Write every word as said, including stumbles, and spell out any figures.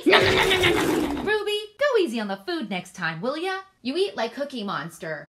Ruby, go easy on the food next time, will ya? You eat like Cookie Monster.